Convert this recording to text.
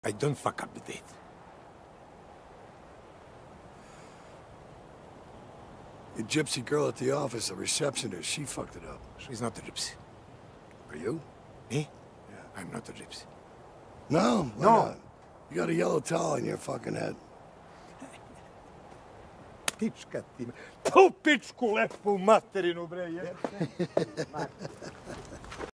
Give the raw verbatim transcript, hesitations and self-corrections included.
I don't fuck up the date. The gypsy girl at the office, the receptionist, she fucked it up. She's not a gypsy. Are you? Me? Yeah, I'm not a gypsy. No, why No. not? You got a yellow towel on your fucking head. Pička ti me. Tu pičku lepu materinu, bre, jebate.